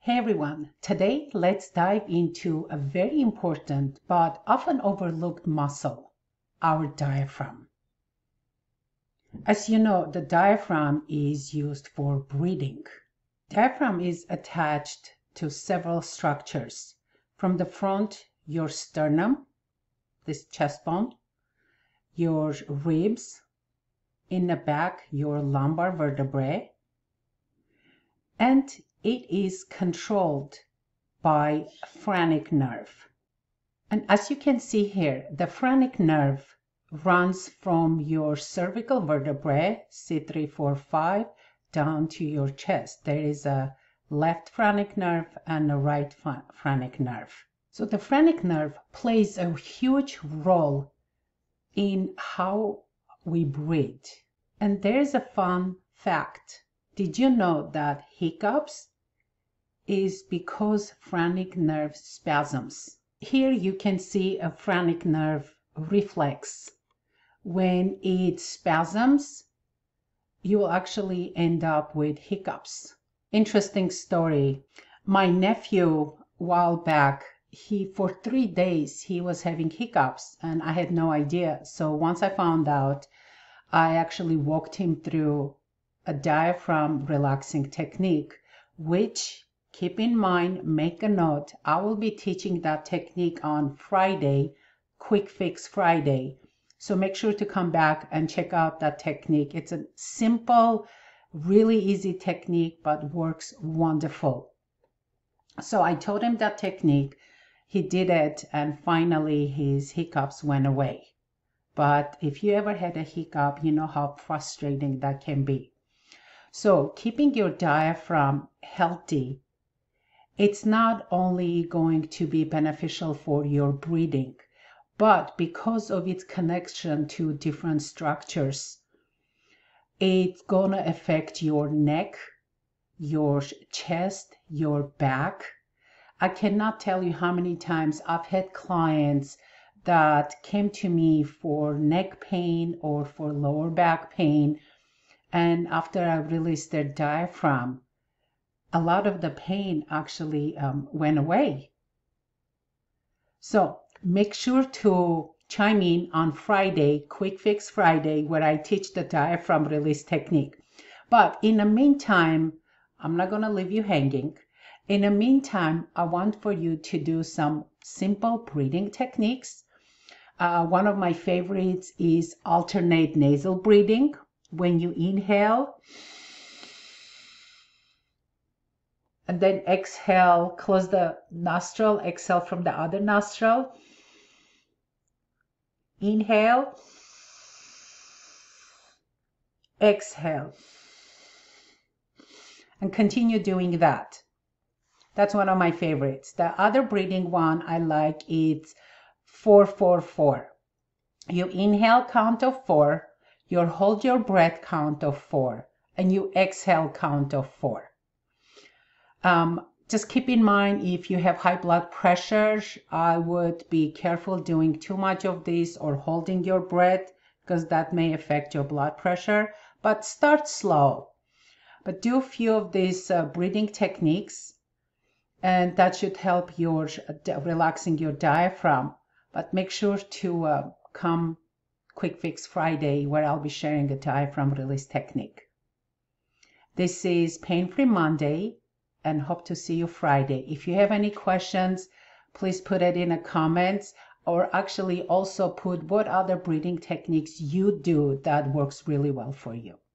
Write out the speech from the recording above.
Hey everyone, today let's dive into a very important but often overlooked muscle, our diaphragm. As you know, the diaphragm is used for breathing. Diaphragm is attached to several structures. From the front, your sternum, this chest bone, your ribs, in the back, your lumbar vertebrae, and it is controlled by phrenic nerve. And as you can see here, the phrenic nerve runs from your cervical vertebrae, C3, 4, 5, down to your chest. There is a left phrenic nerve and a right phrenic nerve. So the phrenic nerve plays a huge role in how we breathe. And there's a fun fact. Did you know that hiccups is because phrenic nerve spasms? Here you can see a phrenic nerve reflex. When it spasms, you will actually end up with hiccups. Interesting story. My nephew, a while back, for 3 days, he was having hiccups and I had no idea. So once I found out, I actually walked him through a diaphragm relaxing technique, which, keep in mind, make a note, I will be teaching that technique on Friday, Quick Fix Friday. So make sure to come back and check out that technique. It's a simple, really easy technique, but works wonderful. So I taught him that technique. He did it, and finally his hiccups went away. But if you ever had a hiccup, you know how frustrating that can be. So keeping your diaphragm healthy, it's not only going to be beneficial for your breathing, but because of its connection to different structures, it's going to affect your neck, your chest, your back. I cannot tell you how many times I've had clients that came to me for neck pain or for lower back pain, and after I released their diaphragm, a lot of the pain actually went away. So make sure to chime in on Friday, Quick Fix Friday, where I teach the diaphragm release technique. But in the meantime, I'm not going to leave you hanging. In the meantime, I want for you to do some simple breathing techniques. One of my favorites is alternate nasal breathing. When you inhale, and then exhale, close the nostril, exhale from the other nostril. Inhale, exhale, and continue doing that. That's one of my favorites. The other breathing one I like is 4-4-4. You inhale, count of 4, you hold your breath, count of 4, and you exhale, count of 4. Just keep in mind, if you have high blood pressure, I would be careful doing too much of this or holding your breath, because that may affect your blood pressure. But start slow. But do a few of these breathing techniques, and that should help your relaxing your diaphragm. But make sure to come Quick Fix Friday, where I'll be sharing a diaphragm release technique. This is Pain-Free Monday, and hope to see you Friday. If you have any questions, please put it in the comments, or actually also put what other breathing techniques you do that works really well for you.